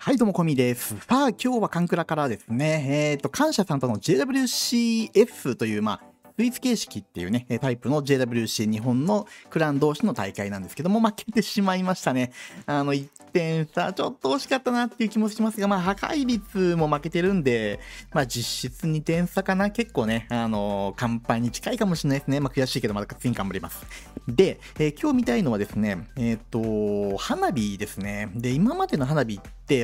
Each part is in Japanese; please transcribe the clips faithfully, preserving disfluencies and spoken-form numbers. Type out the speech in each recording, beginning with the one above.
はい、どうも、こみです。さあ、今日はカンクラからですね、えっ、と、感謝さんとの ジェイダブリューシーエフ という、まあ、スイーツ形式っていうね、タイプの ジェイダブリューシー 日本のクラン同士の大会なんですけども、負けてしまいましたね。あの、いってん差、ちょっと惜しかったなっていう気もしますが、まあ、破壊率も負けてるんで、まあ、実質にてん差かな。結構ね、あの、完敗に近いかもしれないですね。まあ、悔しいけど、まだ次に頑張ります。で、えー今日見たいのはですね、えっ、と、花火ですね。で、今までの花火って、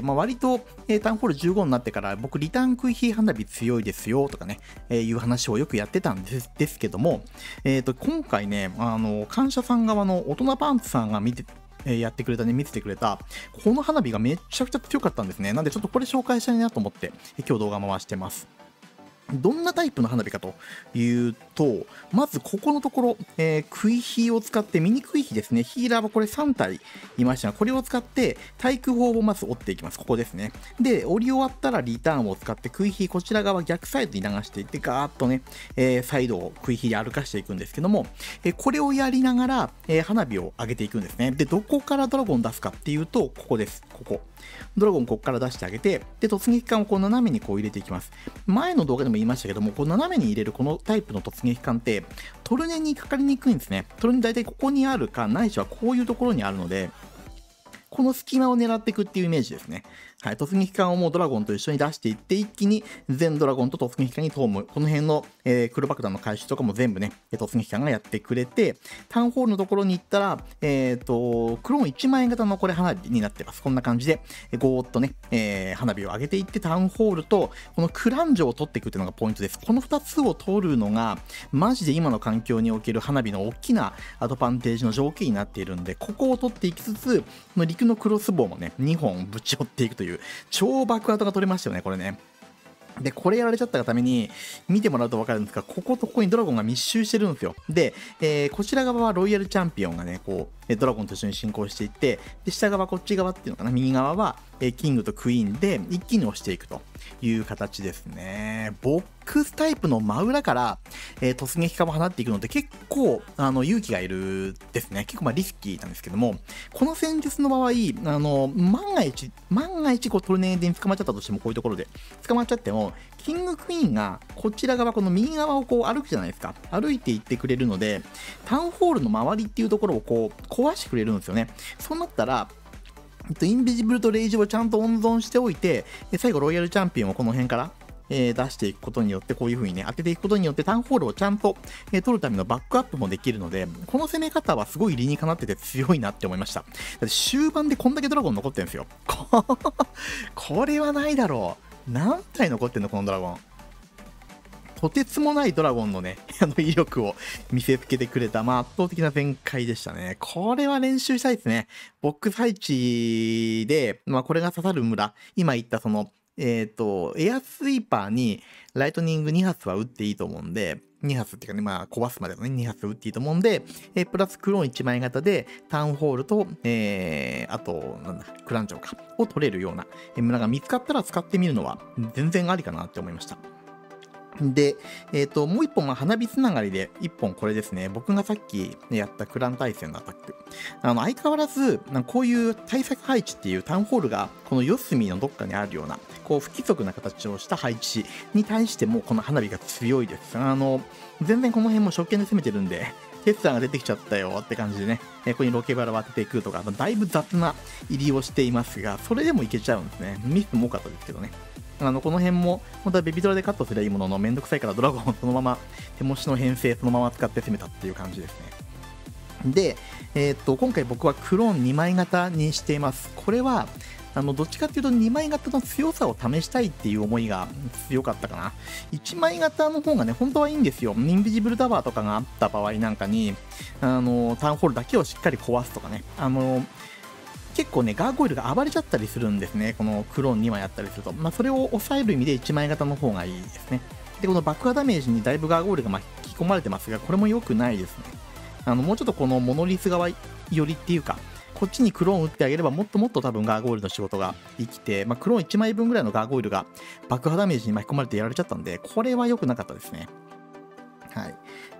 まあ、割と、えータウンホールじゅうごになってから、僕、リターンクイヒ花火強いですよ、とかね、えーいう話をよくやってたんですですけども、えっ、と、今回ね、あの、感謝さん側の大人パンツさんが見て、えーやってくれたね、見せてくれた、この花火がめちゃくちゃ強かったんですね。なんで、ちょっとこれ紹介したいなと思って、えー今日動画回してます。どんなタイプの花火かというと、まずここのところ、えー、クイヒを使って、ミニクイヒですね。ヒーラーはこれさん体いましたが、これを使って対空砲をまず折っていきます。ここですね。で、折り終わったらリターンを使ってクイヒ、こちら側逆サイドに流していって、ガーッとね、えーサイドをクイヒで歩かしていくんですけども、えーこれをやりながら、えー花火を上げていくんですね。で、どこからドラゴン出すかっていうと、ここです。ここ。ドラゴンここから出してあげて、で、突撃艦をこう斜めにこう入れていきます。前の動画でも言いましたけども、こう斜めに入れるこのタイプの突撃艦って、トルネにかかりにくいんですね。トルネ大体ここにあるか、ないしはこういうところにあるので、この隙間を狙っていくっていうイメージですね。はい、突撃艦をもうドラゴンと一緒に出していって、一気に全ドラゴンと突撃艦に投む。この辺の、えー黒爆弾の回収とかも全部ね、突撃艦がやってくれて、タウンホールのところに行ったら、えっ、と、クローンいちまん円型のこれ花火になってます。こんな感じで、えーゴーっとね、えー花火を上げていって、タウンホールと、このクランジョを取っていくっていうのがポイントです。このふたつを取るのが、マジで今の環境における花火の大きなアドバンテージの条件になっているんで、ここを取っていきつつ、この陸のクロスボウもね、にほんぶち寄っていくという、超爆発が取れましたよね、これね。で、これやられちゃったがために、見てもらうと分かるんですが、こことここにドラゴンが密集してるんですよ。で、えーこちら側はロイヤルチャンピオンがね、こう、えドラゴンと一緒に進行していって、で、下側、こっち側っていうのかな、右側は、えーキングとクイーンで一気に押していくという形ですね。ボックスタイプの真裏から、えー突撃艦を放っていくのって結構、あの、勇気がいるですね。結構まあリスキーなんですけども、この戦術の場合、あの、万が一、万が一こうトルネーデに捕まっちゃったとしても、こういうところで捕まっちゃっても、キングクイーンがこちら側、この右側をこう歩くじゃないですか。歩いていってくれるので、タウンホールの周りっていうところをこう壊してくれるんですよね。そうなったら、えっとインビジブルとレイジをちゃんと温存しておいて、で最後ロイヤルチャンピオンをこの辺から、えー出していくことによって、こういう風にね、当てていくことによって、タウンホールをちゃんと、えー取るためのバックアップもできるので、この攻め方はすごい理にかなってて強いなって思いました。だって終盤でこんだけドラゴン残ってるんですよ。ここれはないだろう。何体残ってんの、このドラゴン。とてつもないドラゴンのね、あの威力を見せつけてくれた、まあ、圧倒的な展開でしたね。これは練習したいですね。ボックス配置で、まあ、これが刺さる村、今言ったその、えっ、と、エアスイーパーにライトニングに発は撃っていいと思うんで、に発っていうかね、まあ、壊すまでのね、に発撃っていいと思うんで、えープラスクローンいちまい型で、タウンホールと、えー、あと、なんだ、クランチョウか、を取れるようなえー村が見つかったら使ってみるのは、全然ありかなって思いました。で、えっ、と、もう一本、まあ、花火つながりで、一本これですね。僕がさっきやったクラン対戦のアタック。あの、相変わらず、なんかこういう対策配置っていうタウンホールが、この四隅のどっかにあるような、こう、不規則な形をした配置に対しても、この花火が強いです。あの、全然この辺も初見で攻めてるんで、テスラが出てきちゃったよって感じでね、えここにロケバラを当てていくとか、だいぶ雑な入りをしていますが、それでもいけちゃうんですね。ミスも多かったですけどね。あのこの辺も本当はベビドラでカットすればいいもののめんどくさいからドラゴンをそのまま手持ちの編成そのまま使って攻めたっていう感じですね。で、えーっと今回僕はクローンにまい型にしています。これはあのどっちかっていうとにまい型の強さを試したいっていう思いが強かったかな。いちまい型の方がね、本当はいいんですよ。インビジブルタワーとかがあった場合なんかに、あのタウンホールだけをしっかり壊すとかね。あの結構ね、ガーゴイルが暴れちゃったりするんですね。このクローンにまいあったりすると。まあ、それを抑える意味でいちまい型の方がいいですね。で、この爆破ダメージにだいぶガーゴイルが巻き込まれてますが、これも良くないですね。あの、もうちょっとこのモノリス側寄りっていうか、こっちにクローン打ってあげればもっともっと多分ガーゴイルの仕事が生きて、まあ、クローンいちまいぶんぐらいのガーゴイルが爆破ダメージに巻き込まれてやられちゃったんで、これは良くなかったですね。はい。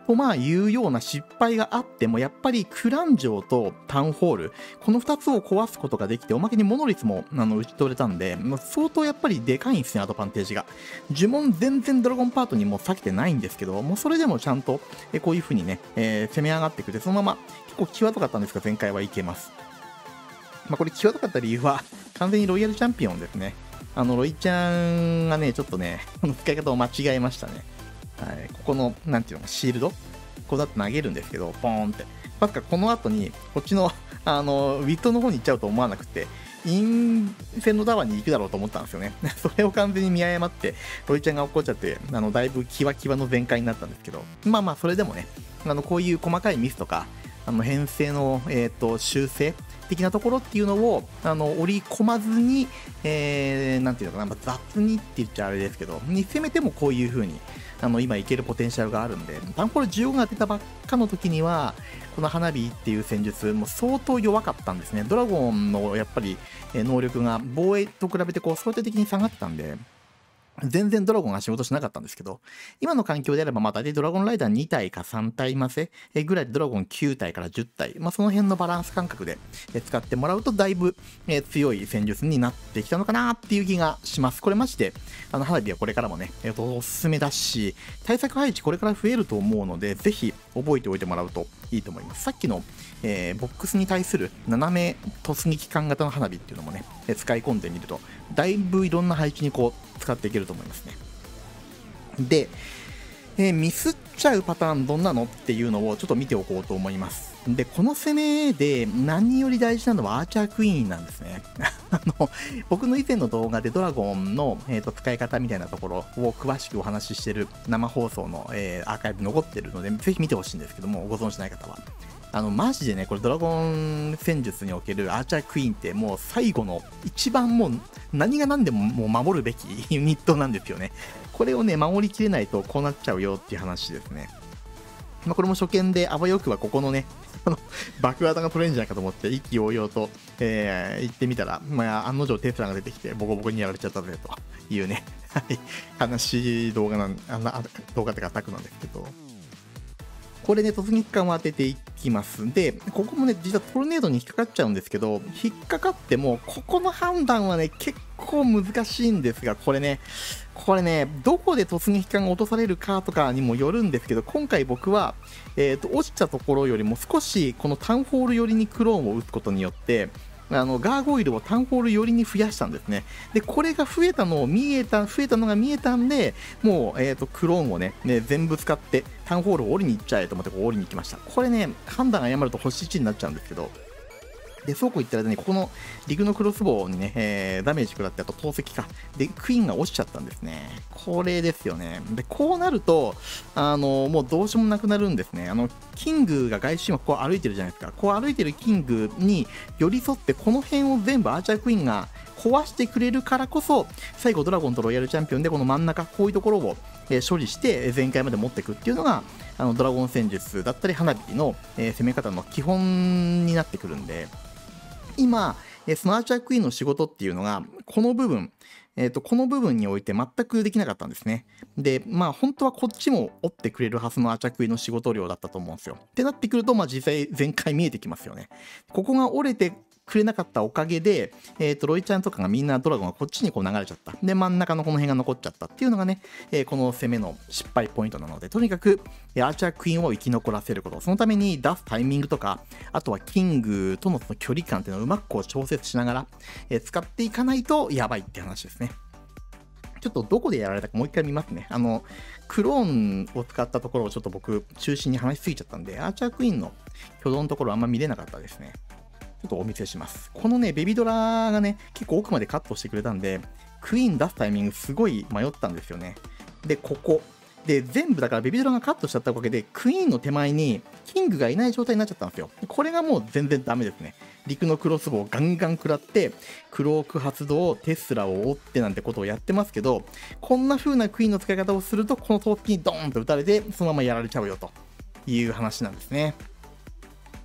とまあいうような失敗があっても、やっぱりクラン城とタウンホール、このふたつを壊すことができて、おまけにモノリスもあの打ち取れたんで、まあ、相当やっぱりでかいんですね、アドバンテージが。呪文全然ドラゴンパートにも避けてないんですけど、もうそれでもちゃんとえこういう風にね、えー、攻め上がってくれて、そのまま結構際どかったんですが、前回はいけます。まあ、これ際どかった理由は、完全にロイヤルチャンピオンですね。あの、ロイちゃんがね、ちょっとね、この使い方を間違えましたね。はい、ここの、なんていうの、シールドこうだって投げるんですけど、ポーンって。まさかこの後に、こっちの、あの、ウィットの方に行っちゃうと思わなくて、インフェンのタワーに行くだろうと思ったんですよね。それを完全に見誤って、ロイちゃんが怒っちゃって、あの、だいぶキワキワの全開になったんですけど、まあまあ、それでもね、あの、こういう細かいミスとか、あの、編成の、えっと、修正的なところっていうのを、あの、織り込まずに、えー、なんていうのかな、まあ、雑にって言っちゃあれですけど、に攻めてもこういう風に、あの、今いけるポテンシャルがあるんで、タウンホールじゅうごが出たばっかの時には、この花火っていう戦術、もう相当弱かったんですね。ドラゴンのやっぱり能力が防衛と比べてこう相対的に下がってたんで、全然ドラゴンが仕事しなかったんですけど、今の環境であれば、まあ大体ドラゴンライダーに体かさん体ませぐらいでドラゴンきゅう体からじゅう体、まあその辺のバランス感覚で使ってもらうとだいぶ強い戦術になってきたのかなっていう気がします。これマジで、あの花火はこれからもね、えっと、おすすめだし、対策配置これから増えると思うので、ぜひ覚えておいてもらうといいと思います。さっきの、えー、ボックスに対する斜め突撃艦型の花火っていうのもね、使い込んでみると、だいぶいろんな配置にこう使っていけると思いますね。で、えー、ミスっちゃうパターンどんなのっていうのをちょっと見ておこうと思います。で、この攻めで何より大事なのはアーチャークイーンなんですね。あの、僕の以前の動画でドラゴンの、えーと、使い方みたいなところを詳しくお話ししてる生放送の、えー、アーカイブ残ってるので、ぜひ見てほしいんですけども、ご存知ない方は。あの、マジでね、これドラゴン戦術におけるアーチャークイーンってもう最後の一番もう何が何でももう守るべきユニットなんですよね。これをね、守りきれないとこうなっちゃうよっていう話ですね。まあ、これも初見であわよくはここのね、あの爆弾が取れるんじゃないかと思って意気揚々と、えー、行ってみたら、まあ、案の定テスラが出てきてボコボコにやられちゃったぜというね、悲しい動画なん、あの動画ってかアタックなんですけど、これね、突撃艦を当てていきます。で、ここもね、実はトルネードに引っかかっちゃうんですけど、引っかかっても、ここの判断はね、結構難しいんですが、これね、これね、どこで突撃艦が落とされるかとかにもよるんですけど、今回僕は、えっと、落ちたところよりも少し、このタウンホール寄りにクローンを打つことによって、あのガーゴイルをタウンホール寄りに増やしたんですね。で、これが増えたのを見えた、増えたのが見えたんで、もう、えっと、クローンをね、ね全部使って、タウンホールを降りに行っちゃえと思って、こう降りに行きました。これね、判断誤ると星いちになっちゃうんですけど、で、そうこう言ったらね、ここのリグのクロスボウにね、えー、ダメージ食らって、あと投石か。で、クイーンが落ちちゃったんですね。これですよね。で、こうなると、あの、もうどうしようもなくなるんですね。あの、キングが外周をこう歩いてるじゃないですか。こう歩いてるキングに寄り添って、この辺を全部アーチャークイーンが壊してくれるからこそ、最後ドラゴンとロイヤルチャンピオンでこの真ん中、こういうところを、えー、処理して全開まで持っていくっていうのが、あの、ドラゴン戦術だったり花火の、えー、攻め方の基本になってくるんで、今、そのアーチャークイーンの仕事っていうのが、この部分、えっと、この部分において全くできなかったんですね。で、まあ、本当はこっちも折ってくれるはずのアーチャークイーンの仕事量だったと思うんですよ。ってなってくると、まあ、実際全開見えてきますよね。ここが折れてくれなかったおかげで、えっと、ロイちゃんとかがみんなドラゴンがこっちにこう流れちゃった。で、真ん中のこの辺が残っちゃったっていうのがね、えー、この攻めの失敗ポイントなので、とにかく、アーチャークイーンを生き残らせること。そのために出すタイミングとか、あとはキングとのその距離感っていうのをうまくこう調節しながら、えー、使っていかないとやばいって話ですね。ちょっとどこでやられたかもう一回見ますね。あの、クローンを使ったところをちょっと僕中心に話しすぎちゃったんで、アーチャークイーンの挙動のところあんま見れなかったですね。ちょっとお見せします。このね、ベビドラがね、結構奥までカットしてくれたんで、クイーン出すタイミングすごい迷ったんですよね。で、ここ。で、全部だからベビドラがカットしちゃったおかげで、クイーンの手前にキングがいない状態になっちゃったんですよ。これがもう全然ダメですね。陸のクロスボウをガンガン食らって、クローク発動、テスラを追ってなんてことをやってますけど、こんな風なクイーンの使い方をすると、この投石にドーンと打たれて、そのままやられちゃうよという話なんですね。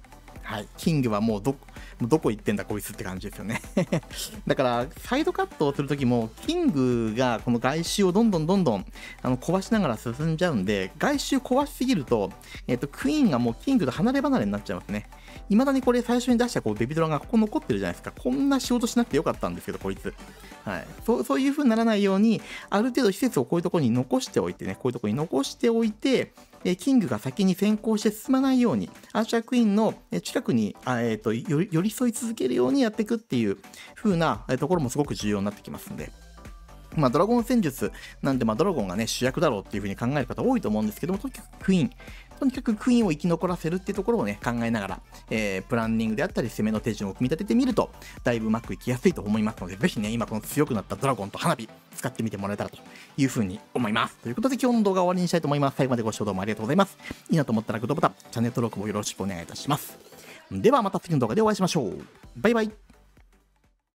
はい。キングはもうど、もうどこ行ってんだこいつって感じですよね。だから、サイドカットをするときも、キングがこの外周をどんどんどんどんあの壊しながら進んじゃうんで、外周壊しすぎると、えっと、クイーンがもうキングと離れ離れになっちゃいますね。未だにこれ最初に出したこうベビドラがここ残ってるじゃないですか。こんな仕事しなくてよかったんですけど、こいつ。はい。そう、そういう風にならないように、ある程度施設をこういうところに残しておいてね、こういうところに残しておいて、えキングが先に先行して進まないように、アーチャークイーンの近くに、あえー、と寄り添い続けるようにやっていくっていう風なところもすごく重要になってきますんで。まあ、ドラゴン戦術なんで、まあ、ドラゴンがね、主役だろうっていう風に考える方多いと思うんですけども、とにかくクイーン、とにかくクイーンを生き残らせるっていうところをね、考えながら、えー、プランニングであったり、攻めの手順を組み立ててみると、だいぶうまくいきやすいと思いますので、ぜひね、今この強くなったドラゴンと花火、使ってみてもらえたらという風に思います。ということで、今日の動画は終わりにしたいと思います。最後までご視聴どうもありがとうございます。いいなと思ったらグッドボタン、チャンネル登録もよろしくお願いいたします。ではまた次の動画でお会いしましょう。バイバイ。